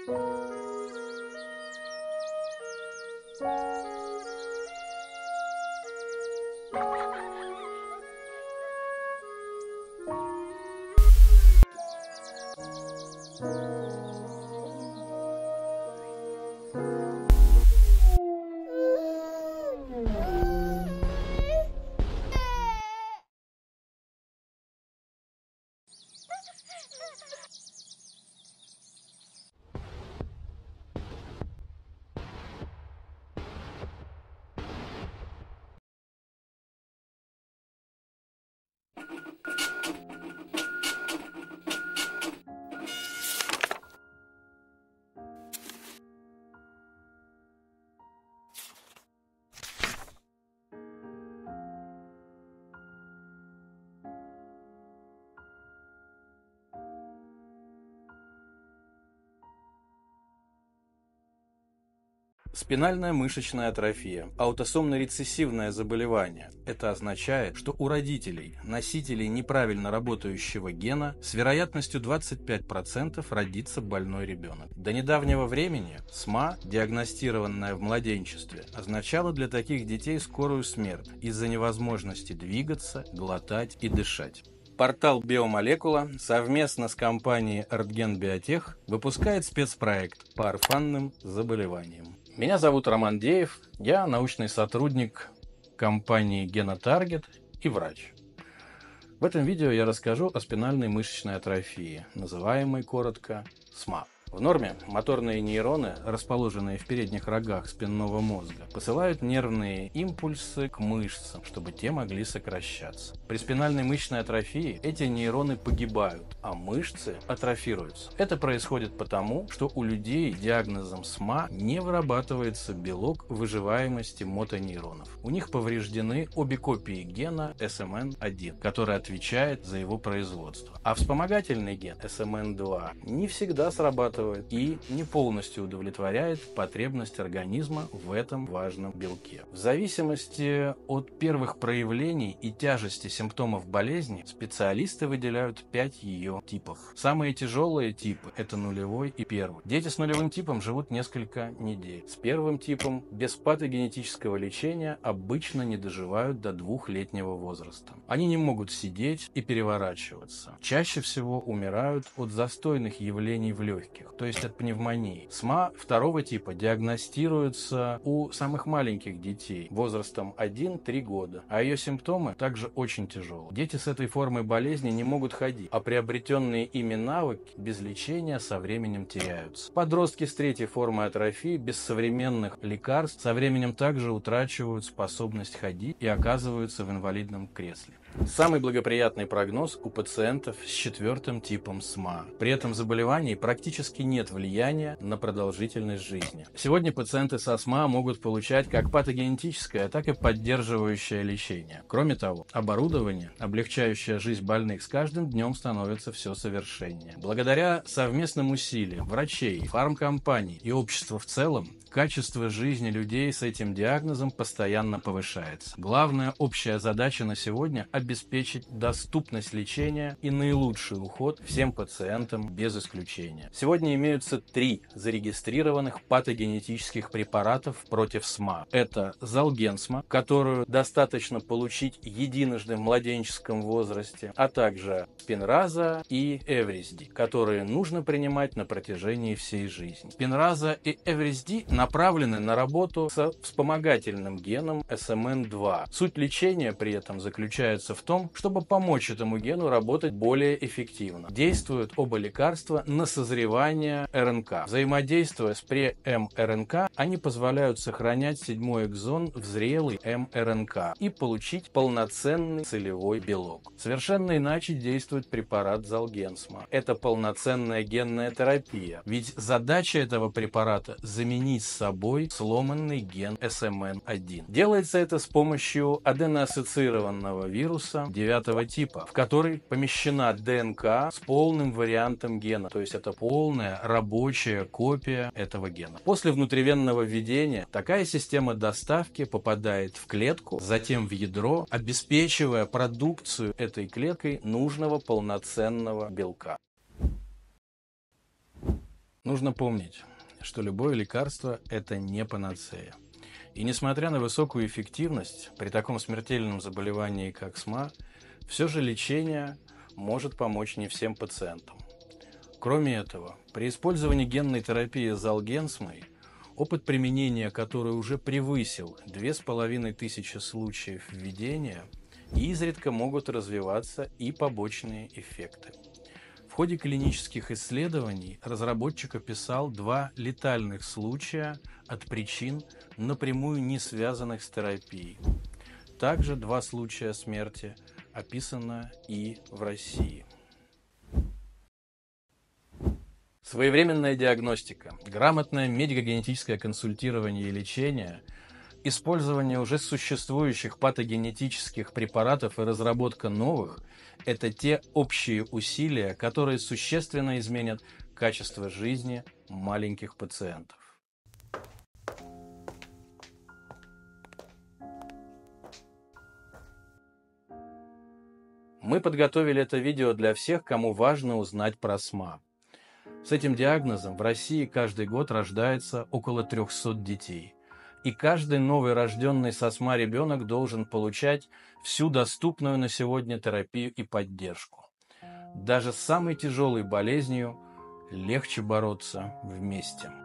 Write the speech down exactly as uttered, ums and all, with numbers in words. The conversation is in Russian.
Спинальная мышечная атрофия – аутосомно-рецессивное заболевание. Это означает, что у родителей, носителей неправильно работающего гена, с вероятностью двадцать пять процентов родится больной ребенок. До недавнего времени СМА, диагностированная в младенчестве, означала для таких детей скорую смерть из-за невозможности двигаться, глотать и дышать. Портал Биомолекула совместно с компанией Рентген Биотех выпускает спецпроект по орфанным заболеваниям. Меня зовут Роман Деев, я научный сотрудник компании Генотаргет и врач. В этом видео я расскажу о спинальной мышечной атрофии, называемой коротко СМА. В норме моторные нейроны, расположенные в передних рогах спинного мозга, посылают нервные импульсы к мышцам, чтобы те могли сокращаться. При спинальной мышечной атрофии эти нейроны погибают, а мышцы атрофируются. Это происходит потому, что у людей с диагнозом СМА не вырабатывается белок выживаемости мотонейронов. У них повреждены обе копии гена эс эм эн один, который отвечает за его производство. А вспомогательный ген эс эм эн два не всегда срабатывает и не полностью удовлетворяет потребность организма в этом важном белке. В зависимости от первых проявлений и тяжести симптомов болезни специалисты выделяют пять ее типов. Самые тяжелые типы – это нулевой и первый. Дети с нулевым типом живут несколько недель. С первым типом без патогенетического лечения обычно не доживают до двухлетнего возраста. Они не могут сидеть и переворачиваться. Чаще всего умирают от застойных явлений в легких, то есть от пневмонии. СМА второго типа диагностируется у самых маленьких детей возрастом один-три года, а ее симптомы также очень тяжелые. Дети с этой формой болезни не могут ходить, а приобретенные ими навыки без лечения со временем теряются. Подростки с третьей формой атрофии без современных лекарств со временем также утрачивают способность ходить и оказываются в инвалидном кресле. Самый благоприятный прогноз у пациентов с четвертым типом СМА. При этом заболевании практически нет влияния на продолжительность жизни. Сегодня пациенты со СМА могут получать как патогенетическое, так и поддерживающее лечение. Кроме того, оборудование, облегчающее жизнь больных, с каждым днем становится все совершеннее. Благодаря совместным усилиям врачей, фармкомпаний и общества в целом, качество жизни людей с этим диагнозом постоянно повышается. Главная общая задача на сегодня – обеспечить доступность лечения и наилучший уход всем пациентам без исключения. Сегодня имеются три зарегистрированных патогенетических препаратов против СМА. Это Золгенсма, которую достаточно получить единожды в младенческом возрасте, а также Спинраза и Эврисди, которые нужно принимать на протяжении всей жизни. Спинраза и Эврисди направлены на работу с вспомогательным геном эс эм эн два. Суть лечения при этом заключается в том, чтобы помочь этому гену работать более эффективно. Действуют оба лекарства на созревание эр эн ка. Взаимодействуя с пре-эм эр эн ка, они позволяют сохранять седьмой экзон в зрелый эм эр эн ка и получить полноценный целевой белок. Совершенно иначе действует препарат Золгенсма. Это полноценная генная терапия, ведь задача этого препарата – заменить с собой сломанный ген эс эм эн один. Делается это с помощью аденоассоциированного вируса девятого типа, в который помещена дэ эн ка с полным вариантом гена, то есть это полная рабочая копия этого гена. После внутривенного введения такая система доставки попадает в клетку, затем в ядро, обеспечивая продукцию этой клеткой нужного полноценного белка. Нужно помнить, что любое лекарство – это не панацея. И несмотря на высокую эффективность, при таком смертельном заболевании, как СМА, все же лечение может помочь не всем пациентам. Кроме этого, при использовании генной терапии Золгенсмой, опыт применения которой уже превысил две с половиной тысячи случаев введения, изредка могут развиваться и побочные эффекты. В ходе клинических исследований разработчик описал два летальных случая от причин, напрямую не связанных с терапией. Также два случая смерти описано и в России. Своевременная диагностика, грамотное медико-генетическое консультирование и лечение, использование уже существующих патогенетических препаратов и разработка новых – это те общие усилия, которые существенно изменят качество жизни маленьких пациентов. Мы подготовили это видео для всех, кому важно узнать про СМА. С этим диагнозом в России каждый год рождается около трехсот детей. И каждый новый рожденный со СМА ребенок должен получать всю доступную на сегодня терапию и поддержку. Даже с самой тяжелой болезнью легче бороться вместе.